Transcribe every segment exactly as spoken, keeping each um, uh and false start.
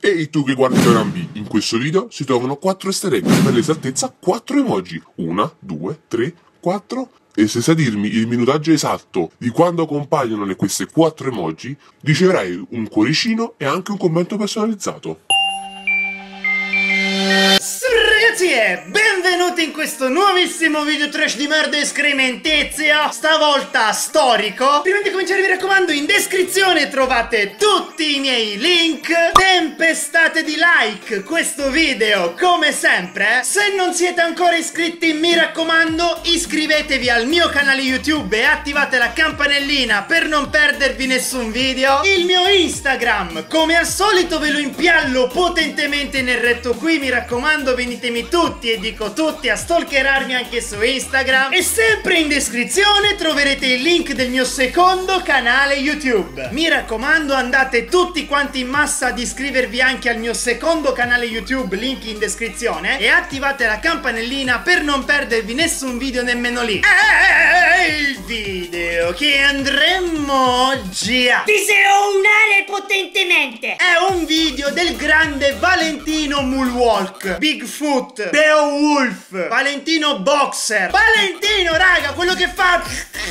Ehi tu che guardi Joran B, in questo video si trovano quattro easter egg, per l'esattezza quattro emoji. Una, due, tre, quattro. E se sai dirmi il minutaggio esatto di quando compaiono le queste quattro emoji, riceverai un cuoricino e anche un commento personalizzato. Ragazzi, e benvenuti in questo nuovissimo video trash di merda e escrementizia, stavolta storico. Prima di cominciare vi raccomando, in descrizione trovate tutti i miei link. Tempestate di like questo video come sempre. Se non siete ancora iscritti, mi raccomando, iscrivetevi al mio canale YouTube e attivate la campanellina per non perdervi nessun video. Il mio Instagram, come al solito, ve lo impiallo potentemente nel retto qui. Mi raccomando, venitemi tutti, e dico tutti, a stalkerarmi anche su Instagram. E sempre in descrizione troverete il link del mio secondo canale YouTube. Mi raccomando, andate tutti quanti in massa ad iscrivervi anche al mio secondo canale YouTube, link in descrizione, e attivate la campanellina per non perdervi nessun video, nemmeno lì. E il video che andremo oggi a diseunare potentemente è un video del grande Valentino Moonwalk, Bigfoot, Beowulf, Valentino Boxer. Valentino, raga, quello che fa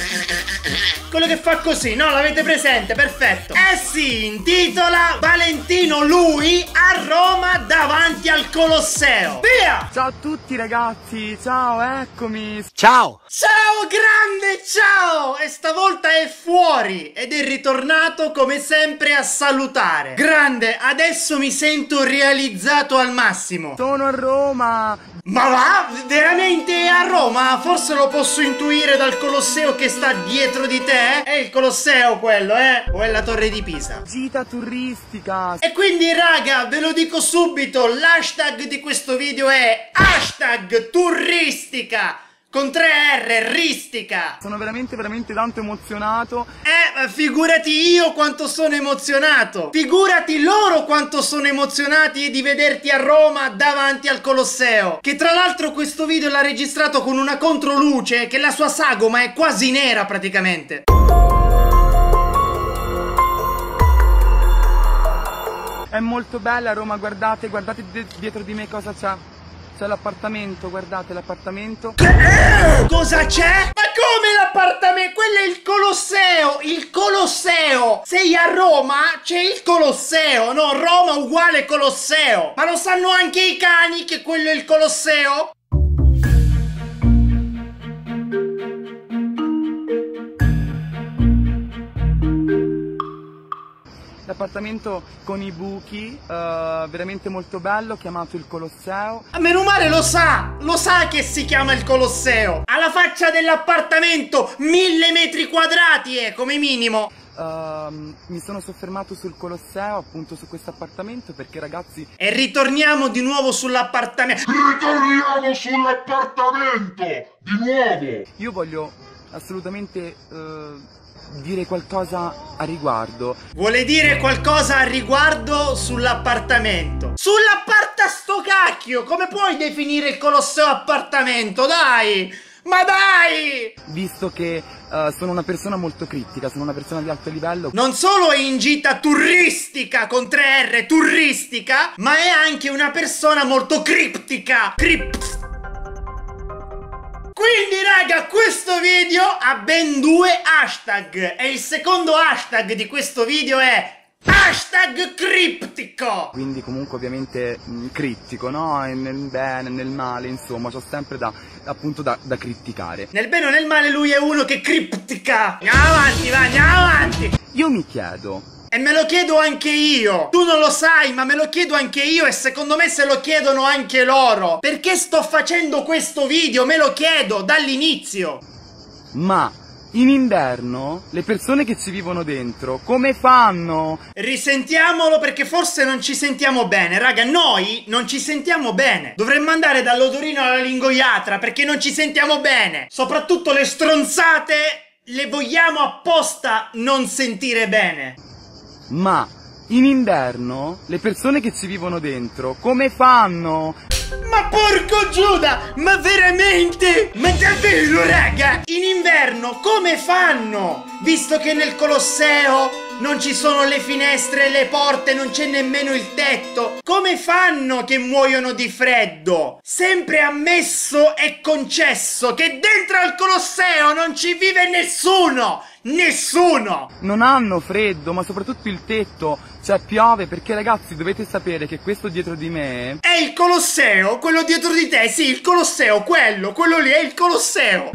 quello che fa così, no? L'avete presente? Perfetto. E si intitola Valentino lui a Roma davanti al Colosseo. Via! Ciao a tutti ragazzi, ciao, eccomi. Ciao! Ciao grande, ciao! E stavolta è fuori ed è ritornato come sempre a salutare. Grande, adesso mi sento realizzato al massimo. Sono a Roma. Ma va? Veramente a Roma? Forse lo posso intuire dal Colosseo che sta dietro di te? È il Colosseo quello, eh? O è la Torre di Pisa? Gita turistica. E quindi raga, ve lo dico subito, l'hashtag di questo video è hashtag turistica con tre R, ristica. Sono veramente veramente tanto emozionato. Eh, figurati io quanto sono emozionato. Figurati loro quanto sono emozionati di vederti a Roma davanti al Colosseo. Che tra l'altro questo video l'ha registrato con una controluce, che la sua sagoma è quasi nera praticamente. È molto bella Roma, guardate, guardate dietro di me cosa c'è. C'è l'appartamento, guardate l'appartamento. Eh, cosa c'è? Ma come l'appartamento? Quello è il Colosseo! Il Colosseo! Sei a Roma? C'è il Colosseo! No, Roma uguale Colosseo! Ma lo sanno anche i cani che quello è il Colosseo? L'appartamento con i buchi, uh, veramente molto bello, chiamato il Colosseo. A meno male lo sa! Lo sa che si chiama il Colosseo! Alla faccia dell'appartamento! Mille metri quadrati è come minimo! Uh, mi sono soffermato sul Colosseo, appunto su questo appartamento, perché ragazzi... E ritorniamo di nuovo sull'appartamento! Ritorniamo sull'appartamento! Di nuovo! Io voglio assolutamente... Uh, dire qualcosa a riguardo. Vuole dire qualcosa a riguardo sull'appartamento? Sull'apparta sto cacchio! Come puoi definire il Colosseo appartamento? Dai! Ma dai! Visto che uh, sono una persona molto critica, sono una persona di alto livello. Non solo è in gita turistica con tre R, turistica, ma è anche una persona molto criptica. Crip... Quindi raga, questo video ha ben due hashtag e il secondo hashtag di questo video è hashtag criptico. Quindi comunque ovviamente mh, critico, no? E nel bene, nel male, insomma, c'ho sempre da, appunto da, da criticare. Nel bene o nel male lui è uno che criptica. Andiamo avanti, va, andiamo avanti. Io mi chiedo... E me lo chiedo anche io. Tu non lo sai, ma me lo chiedo anche io, e secondo me se lo chiedono anche loro. Perché sto facendo questo video? Me lo chiedo dall'inizio. Ma in inverno le persone che ci vivono dentro come fanno? Risentiamolo, perché forse non ci sentiamo bene. Raga, noi non ci sentiamo bene. Dovremmo andare dall'odorino alla lingoiatra, perché non ci sentiamo bene. Soprattutto le stronzate le vogliamo apposta non sentire bene. Ma in inverno le persone che ci vivono dentro come fanno? Ma porco Giuda! Ma veramente? Ma davvero, raga? In inverno come fanno? Visto che nel Colosseo non ci sono le finestre, le porte, non c'è nemmeno il tetto. Come fanno che muoiono di freddo? Sempre ammesso e concesso che dentro al Colosseo non ci vive nessuno! Nessuno! Non hanno freddo, ma soprattutto il tetto, cioè piove, perché ragazzi dovete sapere che questo dietro di me è il Colosseo, quello dietro di te, sì, il Colosseo, quello, quello lì è il Colosseo.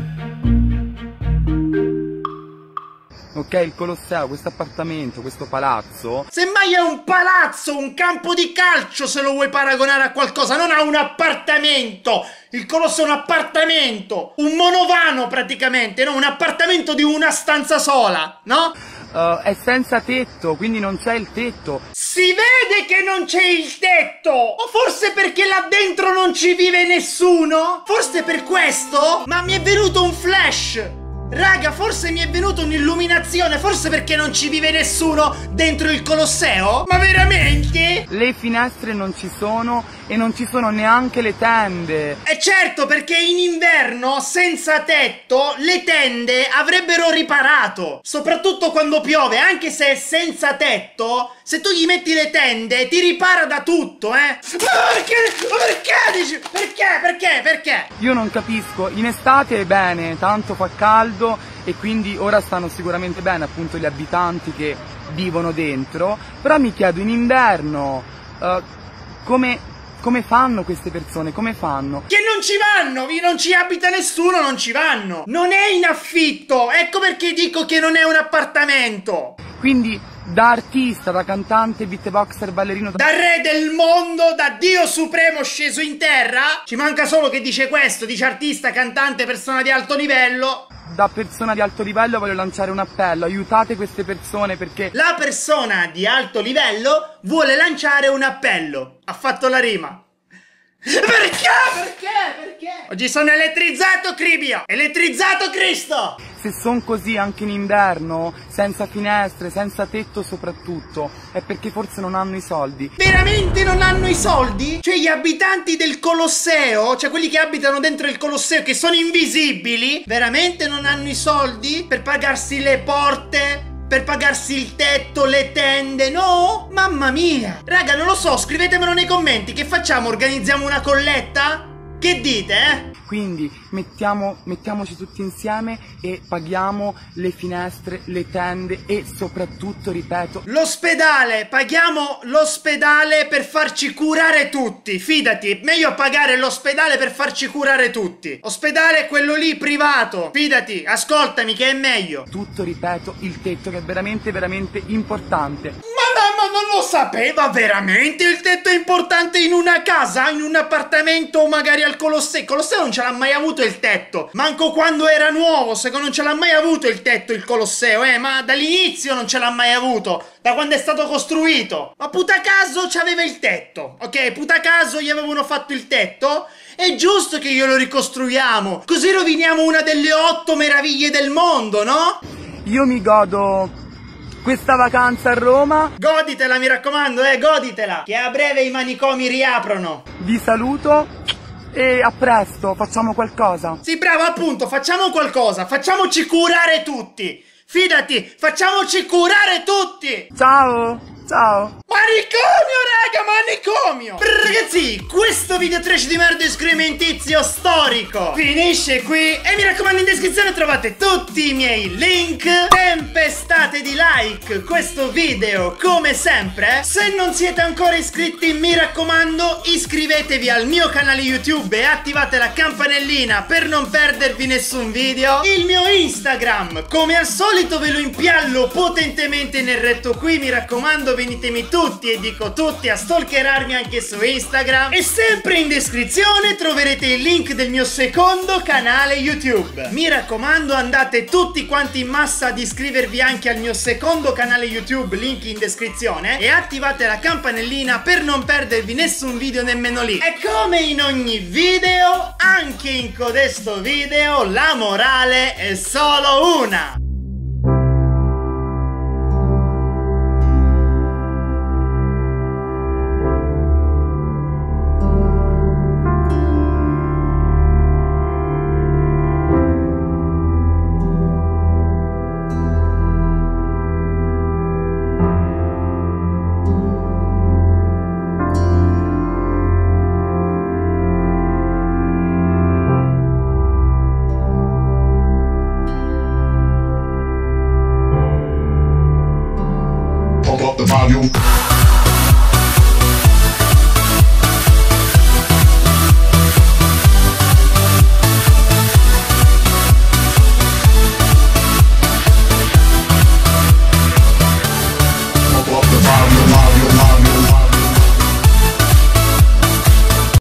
Ok, il Colosseo, questo appartamento, questo palazzo. Semmai è un palazzo, un campo di calcio se lo vuoi paragonare a qualcosa, non a un appartamento. Il Colosseo è un appartamento, un monovano praticamente, no? Un appartamento di una stanza sola, no? Uh, è senza tetto, quindi non c'è il tetto. Si vede che non c'è il tetto! O forse perché là dentro non ci vive nessuno? Forse per questo? Ma mi è venuto un flash! Raga, forse mi è venuta un'illuminazione, forse perché non ci vive nessuno dentro il Colosseo? Ma veramente? Le finestre non ci sono e non ci sono neanche le tende. E certo, perché in inverno, senza tetto, le tende avrebbero riparato. Soprattutto quando piove, anche se è senza tetto, se tu gli metti le tende, ti ripara da tutto, eh? Ma perché? Ma perché dici? Perché? Perché? Perché? Io non capisco, in estate è bene, tanto fa caldo e quindi ora stanno sicuramente bene appunto gli abitanti che vivono dentro, però mi chiedo in inverno uh, come... Come fanno queste persone? Come fanno? Che non ci vanno! Non ci abita nessuno, non ci vanno! Non è in affitto! Ecco perché dico che non è un appartamento! Quindi da artista, da cantante, beatboxer, ballerino... Da re del mondo, da Dio supremo sceso in terra? Ci manca solo che dice questo, dice artista, cantante, persona di alto livello. Da persona di alto livello voglio lanciare un appello, aiutate queste persone perché... La persona di alto livello vuole lanciare un appello. Ha fatto la rima. Perché? Perché? Perché? Oggi sono elettrizzato, Cribio! Elettrizzato, Cristo! Se sono così anche in inverno, senza finestre, senza tetto soprattutto, è perché forse non hanno i soldi. Veramente non hanno i soldi? Cioè gli abitanti del Colosseo, cioè quelli che abitano dentro il Colosseo, che sono invisibili, veramente non hanno i soldi per pagarsi le porte? Per pagarsi il tetto, le tende, no? Mamma mia! Raga, non lo so, scrivetemelo nei commenti, che facciamo? Organizziamo una colletta? Che dite, eh? Quindi mettiamo, mettiamoci tutti insieme e paghiamo le finestre, le tende e soprattutto, ripeto, l'ospedale! Paghiamo l'ospedale per farci curare tutti, fidati, meglio pagare l'ospedale per farci curare tutti. Ospedale è quello lì privato, fidati, ascoltami che è meglio. Tutto, ripeto, il tetto che è veramente veramente importante. Ma, ma, ma non lo sapeva veramente? Il tetto è importante in una casa, in un appartamento o magari al Colosseo? Il Colosseo non ce l'ha mai avuto il tetto, manco quando era nuovo, secondo non ce l'ha mai avuto il tetto il Colosseo, eh, ma dall'inizio non ce l'ha mai avuto, da quando è stato costruito. Ma puta caso c'aveva il tetto, ok? Puta caso gli avevano fatto il tetto, è giusto che glielo ricostruiamo, così roviniamo una delle otto meraviglie del mondo, no? Io mi godo questa vacanza a Roma. Goditela, mi raccomando, eh, goditela, che a breve i manicomi riaprono. Vi saluto e a presto, facciamo qualcosa. Sì, bravo, appunto, facciamo qualcosa, facciamoci curare tutti. Fidati, facciamoci curare tutti. Ciao, ciao. Manicomio, raga, manicomio. Ragazzi, questo video trash di merda escrementizio storico finisce qui. E mi raccomando, in descrizione trovate tutti i miei link. Tempestate di like questo video come sempre. Se non siete ancora iscritti, mi raccomando, iscrivetevi al mio canale YouTube e attivate la campanellina per non perdervi nessun video. Il mio Instagram, come al solito, ve lo impiallo potentemente nel retto qui. Mi raccomando, venitemi tutti, e dico tutti, a stalkerarmi anche su Instagram. E sempre in descrizione troverete il link del mio secondo canale YouTube. Mi raccomando, andate tutti quanti in massa ad iscrivervi anche al mio secondo canale YouTube, link in descrizione, e attivate la campanellina per non perdervi nessun video, nemmeno lì. E come in ogni video, anche in codesto video la morale è solo una. the volume.